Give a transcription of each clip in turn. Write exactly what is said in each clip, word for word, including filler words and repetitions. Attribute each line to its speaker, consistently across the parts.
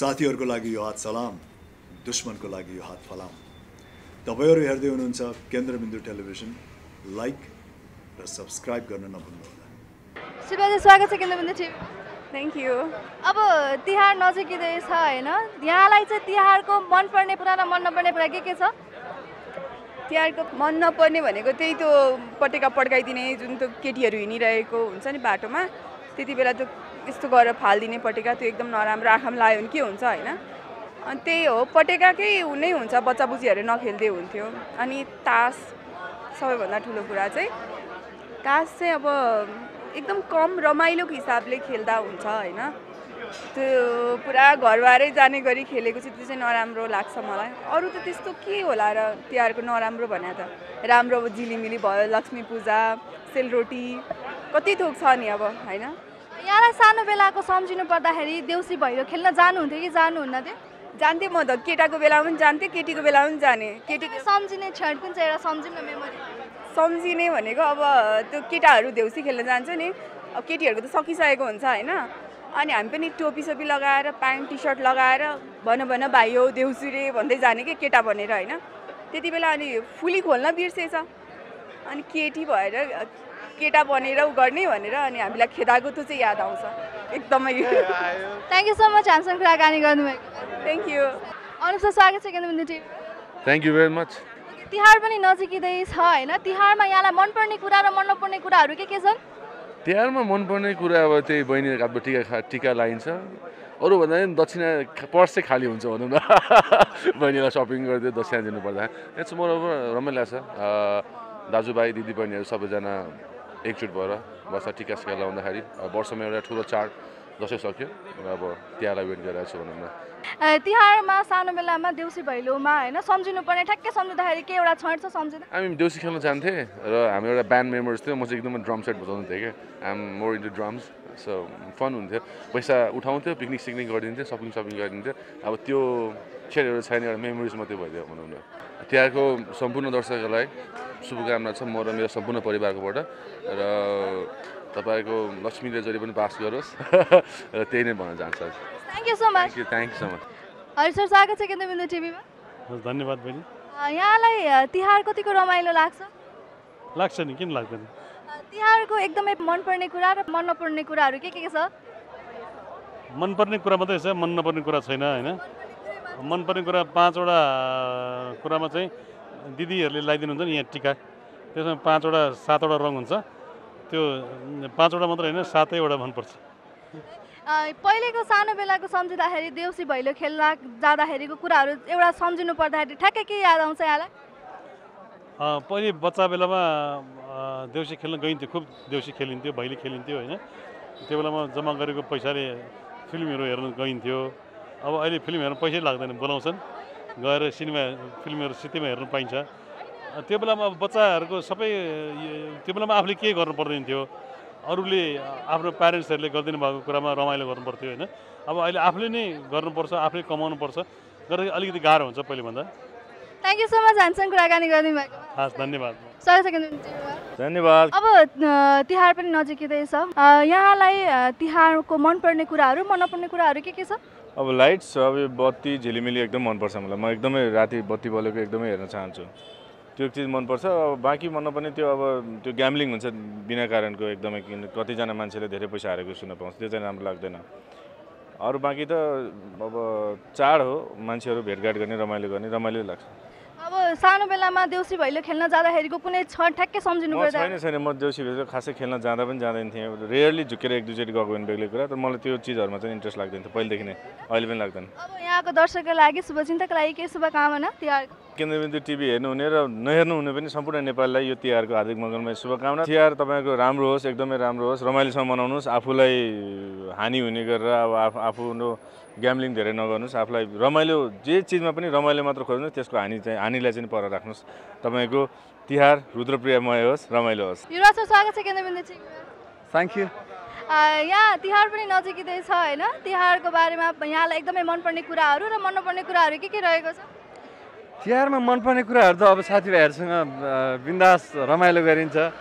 Speaker 1: साथीहरुको लागि यो हात सलाम, दुश्मनको लागि यो हात फलाम। तपाईहरु हेर्दै हुनुहुन्छ केन्द्रबिन्दु टेलिभिजन, लाइक र सब्स्क्राइब गर्न नभुल्नुहोला।
Speaker 2: शिवाजी स्वागत छ केन्द्रबिन्दु टिभी।
Speaker 3: Thank you.
Speaker 2: अब तिहार नजिकै छ हैन, यहाँलाई चाहिँ तिहारको मन पर्ने कुरा र मन नपर्ने कुरा के के छ?
Speaker 3: तिहारको मन नपर्ने भनेको त्यही त्यो पटेका पड्काइदिने, जुन त्यो केटीहरू हिँडिरहेको हुन्छ नि बाटोमा, त्यति बेला त्यो यस्तो गरेर फालिदिने पटेका, त्यो एकदम नराम्रो, आँखामा लाग्यो भने के हुन्छ होइन। अनि त्यही हो, पटेकाकै नै हुन्छ, बच्चा बुझीहरू नखेल्दै हुन्थ्यो। अनि तास सबैभन्दा ठुलो कुरा चाहिँ तास चाहिँ अब एकदम कम रमाइलोको हिसाबले खेल्दा हुन्छ होइन। त्यो पुरा घरबारै जाने गरी खेलेको चाहिँ त्यो चाहिँ नराम्रो लाग्छ मलाई। अरू त त्यस्तो के होला र तिहारको नराम्रो भने त, राम्रो अब झिलिमिली भयो, लक्ष्मी पूजा, सेलरोटी, कति थोक छ नि अब होइन।
Speaker 2: यहाँलाई सानो बेलाको सम्झिनु पर्दाखेरि देउसी भैलो खेल्न जानुहुन्थ्यो कि जानुहुन्न थियो?
Speaker 3: जान्थेँ म त, केटाको बेलामा पनि जान्थेँ, केटीको बेलामा पनि जाने। केटीको
Speaker 2: सम्झिने क्षण कुन चाहिँ एउटा सम्झिनु मेमोरी?
Speaker 3: सम्झिने भनेको अब त्यो केटाहरू देउसी खेल्न जान्छ नि, अब केटीहरूको त सकिसकेको हुन्छ होइन। अनि हामी पनि टोपी सोपी लगाएर, प्यान्ट टी सर्ट लगाएर भन भन भाइ हो देउसी रे भन्दै जाने कि केटा भनेर होइन। त्यति बेला अनि फुली खोल्न बिर्सेछ, अनि केटी भएर केटा बनेर उ गर्ने भनेर अनि हामीलाई खेदाएको त्यो चाहिँ याद आउँछ एकदमै।
Speaker 2: थ्याङ्क यू सो मच हामीसँग कुराकानी गर्नुभएको।
Speaker 3: Thank you.
Speaker 2: अनुप स्वागत छ Kendrabindu TV.
Speaker 4: Thank you very much.
Speaker 2: Tihar पनि नजिकै छ होइन, तिहारमा यहाँलाई मनपर्ने कुरा र मन नपर्ने कुराहरू के के छन्?
Speaker 4: तिहारमा मनपर्ने कुरा अब त्यही बहिनीको हातमा टिका खा टिका लगाइन्छ, अरू भन्दा पनि दक्षिणा पर्स चाहिँ खाली हुन्छ भनौँ न। बहिनीलाई सपिङ गरिदियो दक्षिणा दिनुपर्दा इट्स मोर ओभर रमाइलो लाग्छ। दाजुभाइ दिदीबहिनीहरू सबैजना एकजुट भएर बस्दा टिका सिका लगाउँदाखेरि वर्षमा एउटा ठुलो चाड दसैँ सक्यो, अब तिहारलाई वेट गरिरहेको छु भनौँ न।
Speaker 2: तिहारमा सानो बेलामा देउसी भैलोमा होइन सम्झिनु पर्ने ठ्याक्कै सम्झिँदाखेरि के एउटा क्षण छ सम्झिँदा?
Speaker 4: हामी देउसी खेल्न जान्थेँ र हामी एउटा ब्यान्ड मेम्बर्स थियो, म चाहिँ एकदमै ड्रम सेट बजाउनु थिएँ क्या। I am more into drums, so fun हुन्थ्यो। पैसा उठाउँथ्यो, पिकनिक सिकनिक गरिदिन्थ्यो, सपिङ सपिङ गरिदिन्थ्यो। अब त्यो क्षणहरू छैन, एउटा मेमोरिज मात्रै भइदियो भनौँ न। तिहारको सम्पूर्ण दर्शकहरूलाई शुभकामना छ म र मेरो सम्पूर्ण परिवारकोबाट, र तपाईँको लक्ष्मीले जहिले पनि पास गरोस् र त्यही नै भन्न चाहन्छ।
Speaker 2: Thank you so much.
Speaker 4: Thank you thank you so much.
Speaker 2: हजुर सर स्वागत छ केन्द्रबिन्दु टिभीमा।
Speaker 5: धन्यवाद बहिनी।
Speaker 2: यहाँलाई तिहार कतिको रमाइलो लाग्छ?
Speaker 5: लाग्छ नि, किन लाग्दैन।
Speaker 2: तिहारको एकदमै मनपर्ने कुरा र मन नपर्ने कुराहरू के के छ?
Speaker 5: मनपर्ने कुरा मात्रै छ, मन नपर्ने कुरा छैन होइन। मनपर्ने कुरा पाँचवटा कुरामा चाहिँ दिदीहरूले लगाइदिनुहुन्छ नि यहाँ टिका, त्यसमा पाँचवटा सातवटा रङ हुन्छ, त्यो पाँचवटा मात्रै होइन सातैवटा मनपर्छ।
Speaker 2: पहिलेको सानो बेलाको सम्झिँदाखेरि देउसी भैलो खेल्न जाँदाखेरिको कुराहरू एउटा सम्झिनु पर्दाखेरि ठ्याक्कै के याद आउँछ यहाँलाई?
Speaker 5: पहिले बच्चा बेलामा देउसी खेल्न गइन्थ्यो, खुब देउसी खेलिन्थ्यो, भैली खेलिन्थ्यो होइन। त्यो बेलामा जम्मा गरेको पैसाले फिल्महरू हेर्न गइन्थ्यो। अब अहिले फिल्म हेर्न पैसै लाग्दैन, बोलाउँछन् गएर सिनेमा फिल्महरू सिटीमा हेर्नु पाइन्छ। त्यो बेलामा अब बच्चाहरूको सबै त्यो बेलामा आफूले के गर्नु पर्दैन थियो, अरूले आफ्नो प्यारेन्ट्सहरूले गरिदिनु भएको कुरामा रमाइलो गर्नु पर्थ्यो होइन। अब अहिले आफूले नै गर्नुपर्छ, आफूले कमाउनु पर्छ, गर्दा अलिकति गाह्रो हुन्छ पहिलेभन्दा।
Speaker 2: थ्याङ्क यू सो मच हामीसँग कुराकानी गरिदिनु भएको।
Speaker 5: हस् धन्यवाद।
Speaker 2: स्वागत छ केन्द्रबिन्दुमा।
Speaker 4: धन्यवाद।
Speaker 2: अब तिहार पनि नजिकै छ, यहाँलाई तिहारको मनपर्ने कुराहरू मन नपर्ने कुराहरू के के छ?
Speaker 6: अब लाइट्स, अब बत्ती झिलिमिली एकदम मनपर्छ मलाई। म एकदमै राति बत्ती बलेको एकदमै हेर्न चाहन्छु, त्यो चिज मनपर्छ। अब बाँकी मन नपर्ने त्यो अब त्यो ग्याम्लिङ हुन्छ बिना कारणको एकदमै, किन कतिजना मान्छेले धेरै पैसा हारेको सुन्न पाउँछ, त्यो चाहिँ राम्रो लाग्दैन। अरू बाँकी त अब चाड हो, मान्छेहरू भेटघाट गर्ने, रमाइलो गर्ने, रमाइलो लाग्छ।
Speaker 2: अब सानो बेलामा देउसी भैलो खेल्न जाँदाखेरिको कुनै क्षण ठ्याक्कै सम्झिनु पर्दा?
Speaker 6: छैन छैन, म देउसी भैलो खासै खेल्न जाँदा पनि जाँदैन थिएँ, रेयरली झुकेर एक दुईचोटि गएको भने बेग्लै कुरा, तर मलाई त्यो चिजहरूमा चाहिँ इन्ट्रेस्ट लाग्दैन थियो पहिलेदेखि नै, अहिले पनि लाग्दैन।
Speaker 2: अब यहाँको दर्शकको लागि, शुभचिन्तकको लागि के शुभकामना तिहारको?
Speaker 6: केन्द्रबिन्दु टिभी हेर्नुहुने र नहेर्नु हुने पनि सम्पूर्ण नेपालीलाई यो तिहारको हार्दिक मङ्गलमय शुभकामना। तिहार तपाईँको राम्रो होस्, एकदमै राम्रो होस्, रमाइलोसँग मनाउनुहोस्, आफूलाई हानि हुने गरेर अब आफू ग्याम्लिङ धेरै नगर्नुहोस्, आफूलाई रमाइलो जे चिजमा पनि रमाइलो मात्र खोज्नुहोस्, त्यसको हानि चाहिँ हानिलाई चाहिँ पर राख्नुहोस्। तपाईँको तिहार रुद्रप्रियमय होस्, रमाइलो होस्।
Speaker 2: युवराज सर स्वागत छ केन्द्रबिन्दु टिभीमा।
Speaker 7: Thank you.
Speaker 2: यहाँ तिहार पनि नजिकै छ होइन, तिहारको बारेमा यहाँलाई एकदमै मनपर्ने कुराहरू र मन नपर्ने कुराहरू के के रहेको छ?
Speaker 7: तिहारमा मनपर्ने कुराहरू त अब साथीभाइहरूसँग बिन्दास रमाइलो गरिन्छ,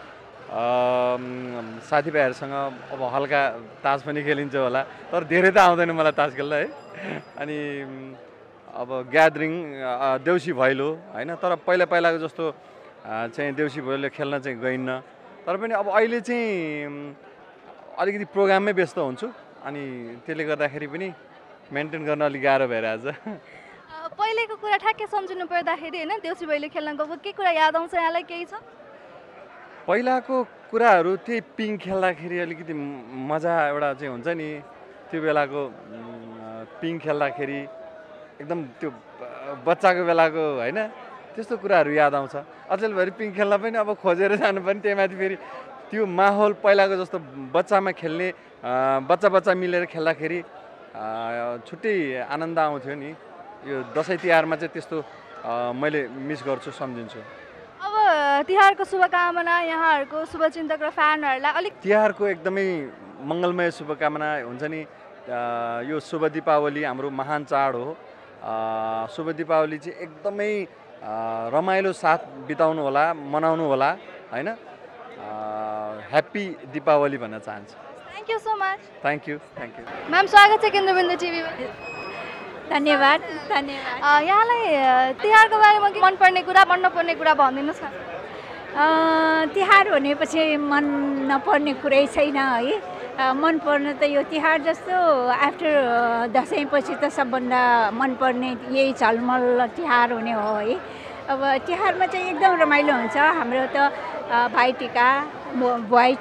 Speaker 7: साथीभाइहरूसँग अब हल्का तास पनि खेलिन्छ होला, तर धेरै त आउँदैन मलाई तास खेल्न है। अनि अब ग्यादरिङ देउसी भैलो होइन, तर पहिला पहिलाको जस्तो चाहिँ देउसी भैलो खेल्न चाहिँ गइन्न। तर पनि अब अहिले चाहिँ अलिकति प्रोग्राममै व्यस्त हुन्छु, अनि त्यसले गर्दाखेरि पनि मेन्टेन गर्न अलिक गाह्रो भइरहेछ।
Speaker 2: पहिलेको कुरा ठ्याक्कै सम्झिनु पर्दाखेरि होइन देउसी भैलो खेल्न गएको के कुरा याद आउँछ यहाँलाई, केही छ?
Speaker 7: पहिलाको कुराहरू त्यही पिङ खेल्दाखेरि अलिकति मजा एउटा चाहिँ हुन्छ नि, त्यो बेलाको पिङ खेल्दाखेरि एकदम त्यो बच्चाको बेलाको होइन त्यस्तो कुराहरू याद आउँछ। अचेलभरि पिङ खेल्न पनि अब खोजेर जानु पनि त्यही माथि फेरि त्यो माहौल पहिलाको जस्तो बच्चामा खेल्ने बच्चा बच्चा मिलेर खेल्दाखेरि छुट्टै आनन्द आउँथ्यो नि। यो दसैँ तिहारमा चाहिँ त्यस्तो मैले मिस गर्छु, सम्झिन्छु।
Speaker 2: अब तिहारको शुभकामना यहाँहरूको शुभचिन्तक र फ्यानहरूलाई अलिक
Speaker 7: तिहारको एकदमै मङ्गलमय शुभकामना हुन्छ नि। यो शुभ दीपावली हाम्रो महान चाड हो। शुभ दीपावली चाहिँ एकदमै रमाइलो साथ बिताउनु होला, मनाउनु होला होइन। ह्याप्पी दीपावली भन्न चाहन्छु।
Speaker 2: Thank you so much.
Speaker 7: Thank you thank you
Speaker 2: ma'am, स्वागत छ केन्द्रबिन्दु टिभीमा।
Speaker 8: धन्यवाद धन्यवाद।
Speaker 2: यहाँलाई तिहारको बारेमा के मनपर्ने कुरा, मन नपर्ने कुरा भनिदिनुहोस् न।
Speaker 8: तिहार भनेपछि मन नपर्ने कुरै छैन है। मन पर्ने त यो तिहार जस्तो आफ्टर दसैँपछि त सबभन्दा मनपर्ने यही झलमल तिहार हुने हो है। अब तिहारमा चाहिँ एकदम रमाइलो हुन्छ। हाम्रो त भाइटिका बुवाई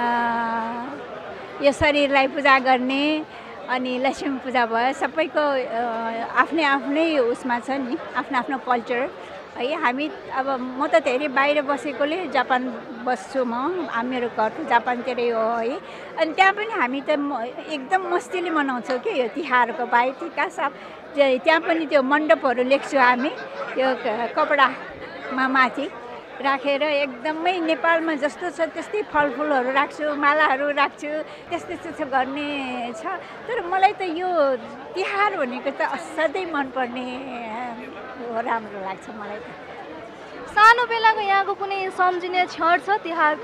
Speaker 8: यो शरीरलाई पूजा गर्ने अनि लक्ष्मी पूजा भयो, सबैको आफ्नै आफ्नै उसमा छ नि, आफ्नो आफ्नो कल्चर है। हामी अब म त धेरै बाहिर बसेकोले जापान बस्छु, म मेरो घर त जापानतिरै हो है। अनि त्यहाँ पनि हामी त एकदम मस्तीले मनाउँछौँ कि यो तिहारको भाइटिका सब। त्यहाँ पनि त्यो मण्डपहरू लेख्छौँ हामी, त्यो कपडामा माथि राखेर एकदमै नेपालमा जस्तो छ त्यस्तै फलफुलहरू राख्छु, मालाहरू राख्छु, त्यस्तै त्यस्तो गर्ने छ। तर मलाई त यो तिहार भनेको त असाध्यै मनपर्ने हो, राम्रो लाग्छ मलाई त।
Speaker 2: सानो बेलाको यहाँको कुनै सम्झिने क्षण छ तिहारको?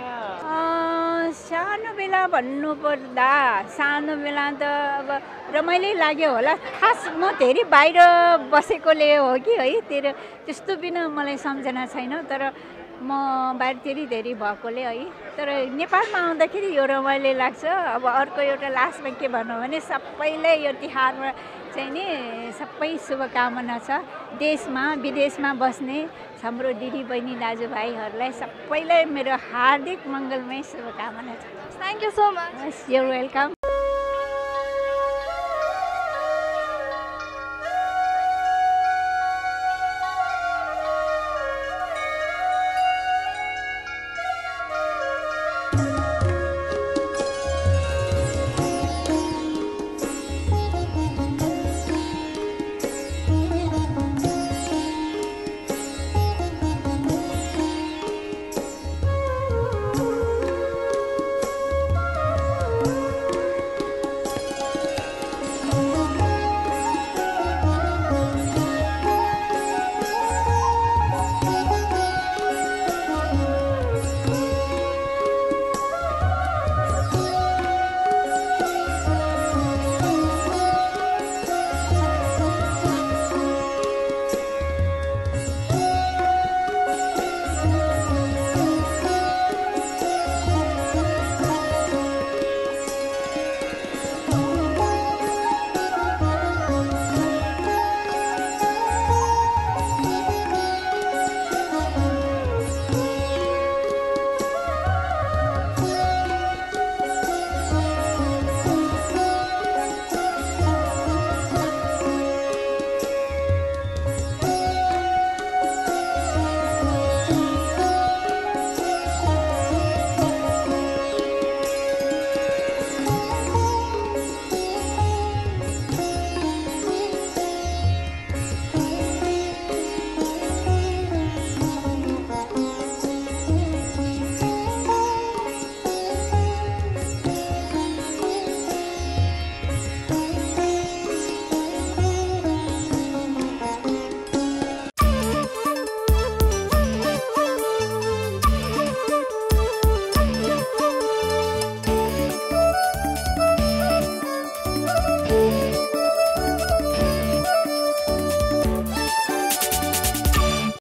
Speaker 8: सानो बेला भन्नुपर्दा सानो बेला त अब रमाइलो लाग्यो होला। खास म धेरै बाहिर बसेकोले हो कि है, तेरो त्यस्तो बिना मलाई सम्झना छैन। तर म बाहिरतिर धेरै भएकोले है, तर नेपालमा आउँदाखेरि यो रमाइलो लाग्छ। अब अर्को एउटा लास्टमा के भनौँ भने सबैलाई यो तिहारमा चाहिँ नि सबै शुभकामना छ। देशमा विदेशमा बस्ने हाम्रो दिदी बहिनी दाजुभाइहरूलाई सबैलाई मेरो हार्दिक मङ्गलमय शुभकामना छ।
Speaker 2: Thank you so much.
Speaker 8: You're welcome.